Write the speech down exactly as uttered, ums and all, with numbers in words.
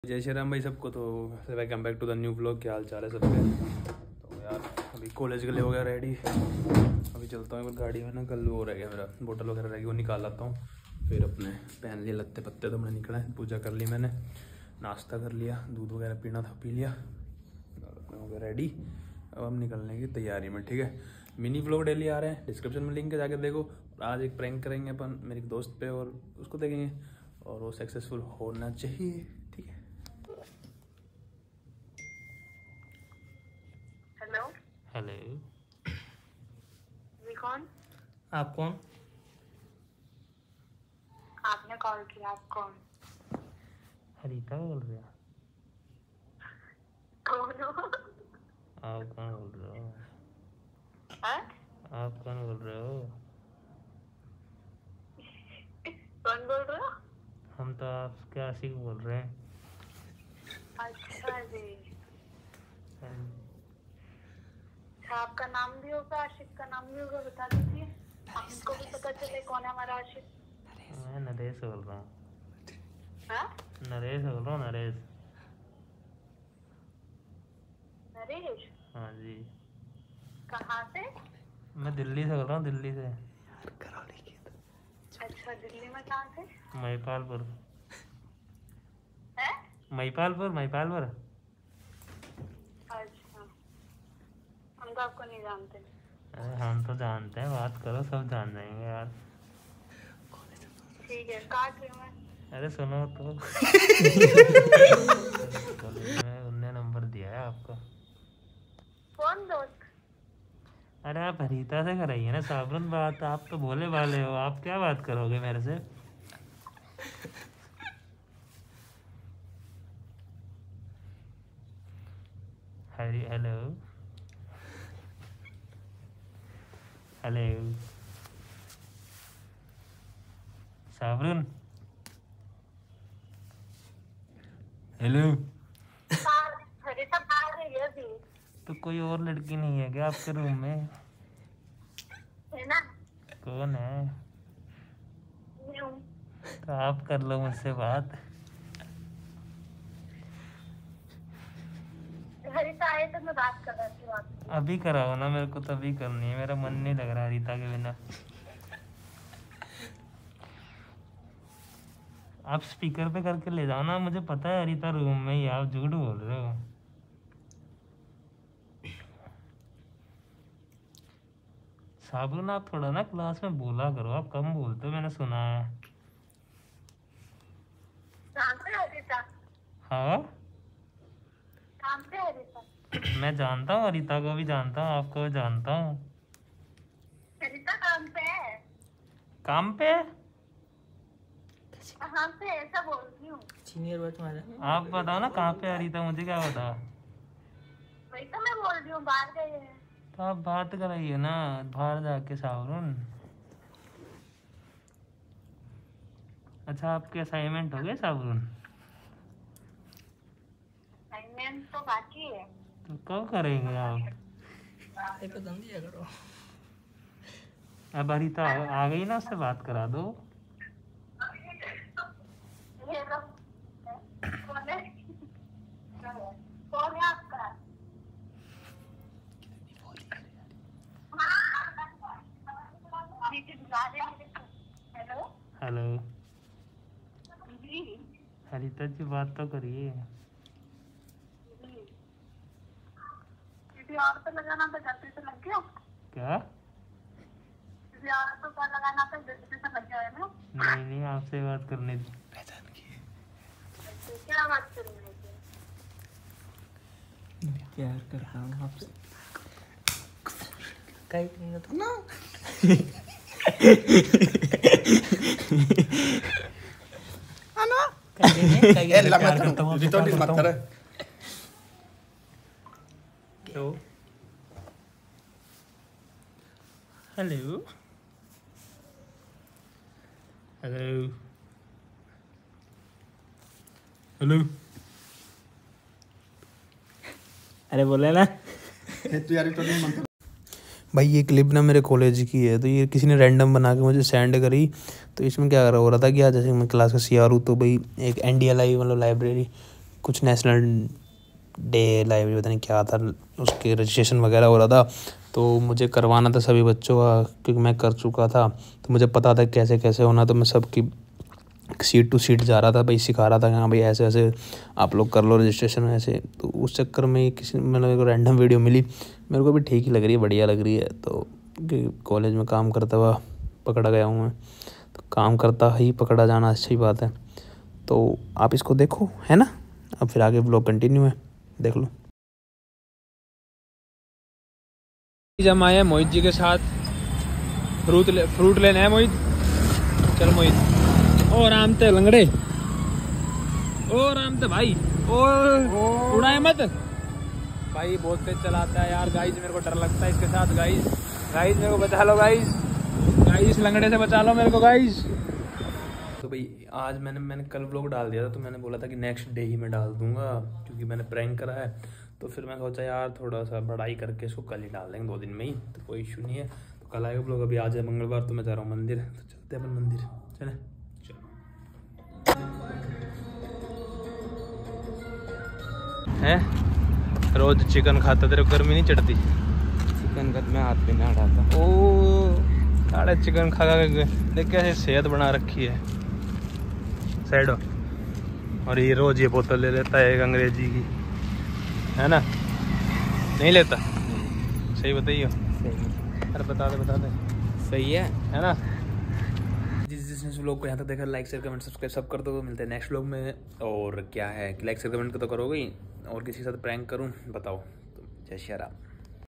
जय श्री राम भाई सबको। तो welcome back to the new vlog. क्या हाल चाल है सबके। तो यार अभी कॉलेज के लिए हो गया रेडी। अभी चलता हूँ गाड़ी में ना, कल वो रह गया मेरा बोतल वगैरह रह गई, वो निकाल लाता हूँ। फिर अपने पहन लिए लत्ते पत्ते, तो मैं निकला है। पूजा कर ली मैंने, नाश्ता कर लिया, दूध वगैरह पीना था पी लिया, अपने हो गया रेडी। अब हम निकलने की तैयारी में। ठीक है, मिनी व्लॉग डेली आ रहे हैं, डिस्क्रिप्शन में लिंक है, जाकर देखो। आज एक प्रैंक करेंगे अपन मेरे दोस्त पे और उसको देखेंगे, और वो सक्सेसफुल होना चाहिए। ठीक है। हेलो हेलो, जी कौन? आप कौन? आपने कॉल किया, आप कौन? हरीता बोल रहे हो? कौन हो? आप कौन बोल रहे हो? हाँ? आप कौन बोल रहे हो? कौन बोल रहे हो? हम तो आपके आशिक बोल रहे हैं। अच्छा जी, हाँ, अच्छा आपका नाम भी होगा, आशिक का नाम भी होगा, बता दीजिए, हमको भी पता चले कौन है हमारा आशिक। मैं नरेश बोल रहा हूँ। हाँ? नरेश बोल रहा हूँ, नरेश। नरेश? हाँ जी। कहाँ से? मैं दिल्ली से बोल रहा हूँ, दिल्ली से। अच्छा, दिल्ली में कहाँ से? महिपालपुर। है? महिपालपुर महिपालपुर। अच्छा, हम तो आपको नहीं जानते। अरे हम तो जानते हैं, बात करो, सब जान जाएंगे यार। ठीक है, काट रही हूँ मैं। अरे सुनो तो। कॉलेज में उनने नंबर दिया है आपका। कौन दोस्त? अरे आप हरीता से कराइए ना साबरुन बात। आप तो भोले भाले हो, आप क्या बात करोगे मेरे से। हरी हेलो हेलो साबरुन, हेलो। अरे सब आ रही है अभी, तो कोई और लड़की नहीं है क्या आपके रूम में? है ना? कौन है? न्यू। तो आप कर लो मुझसे बात। हरिता आए तो मैं बात कर रही हूँ आपसे। अभी कराओ ना, मेरे को तभी करनी है, मेरा मन नहीं लग रहा हरीता के बिना। आप स्पीकर पे करके ले जाओ ना, मुझे पता है हरीता रूम में ही, आप झूठ बोल रहे हो। साबुन आप थोड़ा ना क्लास में बोला करो, आप कम बोलते हो, मैंने सुना है। जानते हो हरिता? हाँ जानते हो हरिता? मैं जानता हूँ, हरीता को भी जानता हूँ, आपको भी जानता हूँ। हरिता काम पे है? काम पे? कहाँ पे ऐसा बोल रही हूँ? सीनियर बैठ मारा। आप बताओ ना कहाँ पे हरीता, मुझे क्या बता। वही तो मैं बोल रही हूँ, बाहर गए हैं। तो आप बात कराइए ना बाहर जाके साबरुन। अच्छा, आपके असाइनमेंट हो गए साबरुन? असाइनमेंट तो बाकी है। तो कब करेंगे आप? एक दम दिया करो। अब हरीता आ गई ना, उससे बात करा दो। ये लो। कौन है? कौन है आपका? नीचे बुला रहे हैं। हेलो हेलो जी। हरीता जी, बात तो करिए। जी, किसी और पे लगाना था, गलती से लग गया। क्या? किसी और को कॉल लगाना था, गलती से लग गया है ना। नहीं नहीं, आपसे बात करने दी। अच्छा, क्या बात कर रही है? प्यार करता हूँ आपसे। कहीं नहीं तो ना। Ano? कहीं कहीं Eh, lamat ka. Dito, di matara. Hello hello hello hello. अरे बोले ना। तू यार तो नहीं मानता। भाई ये क्लिप ना मेरे कॉलेज की है, तो ये किसी ने रैंडम बना के मुझे सेंड करी। तो इसमें क्या हो रहा था कि आज जैसे मैं क्लास का सी आर हूँ, तो भाई एक एन डी एल आई मतलब लाइब्रेरी कुछ नेशनल डे लाइब्रेरी पता नहीं क्या था, उसके रजिस्ट्रेशन वगैरह हो रहा था, तो मुझे करवाना था सभी बच्चों का, क्योंकि मैं कर चुका था तो मुझे पता था कैसे कैसे होना। तो मैं सबकी सीट टू सीट जा रहा था, भाई सिखा रहा था कि हाँ भाई ऐसे ऐसे आप लोग कर लो रजिस्ट्रेशन ऐसे। तो उस चक्कर में किसी मतलब मेरे को रैंडम वीडियो मिली, मेरे को भी ठीक ही लग रही है, बढ़िया लग रही है। तो कॉलेज में काम करता हुआ पकड़ा गया हूँ मैं, तो काम करता ही पकड़ा जाना अच्छी बात है। तो आप इसको देखो, है ना। अब फिर आगे व्लॉग कंटिन्यू है, देख लो। हम आए हैं मोहित जी के साथ, फ्रूट ले, फ्रूट लेना है मोहित। चल मोहित। ओ राम ते लंगड़े, ओ राम ते भाई, ओ उड़ाए मत भाई, बहुत तेज चलाता है यार। गाइस मेरे को डर लगता है इसके साथ। गाइस गाइस मेरे को बचा लो गाइस, गाइस लंगड़े से बचा लो मेरे को गाइस। तो भाई आज मैंने मैंने कल व्लॉग डाल दिया था, तो मैंने बोला था कि नेक्स्ट डे ही मैं डाल दूंगा, क्योंकि मैंने प्रैंक करा है। तो फिर मैं सोचा यार थोड़ा सा बढ़ाई करके इसको कल ही डाल देंगे, दो दिन में ही, तो कोई इशू नहीं है। तो कल आएगा व्लॉग। अभी आज है मंगलवार, तो मैं जा रहा हूँ मंदिर, तो चलते हैं अपन मंदिर, चले चलो। है रोज चिकन खाता, तेरे को गर्मी नहीं चढ़ती? चिकन कद में हाथ पे ना डालता। ओ साढ़े चिकन खा खा के देख कैसे सेहत बना रखी है सैडो। और ये रोज ये बोतल ले लेता है एक अंग्रेजी की, है ना? नहीं लेता? सही बताइए। अरे बता दे बता दे। सही है है ना? जिस जिसने इस व्लॉग को यहाँ तक देखा, लाइक शेयर कमेंट सब्सक्राइब सब कर दो। मिलते हैं नेक्स्ट व्लॉग में। और क्या है कि लाइक शेयर कमेंट तो करोगे ही, और किसी के साथ प्रैंक करूँ बताओ? तो जय श्री राम।